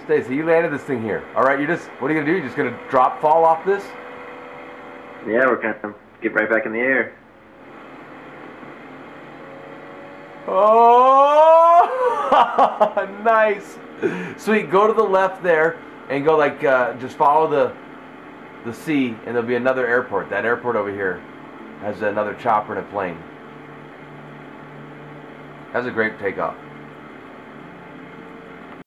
Stacy, you landed this thing here. All right, what are you gonna do? You're just gonna fall off this? Yeah, we're gonna get right back in the air. Oh, nice. Sweet. Go to the left there and go like just follow the sea, and there'll be another airport. That airport over here has another chopper and a plane. That's a great takeoff.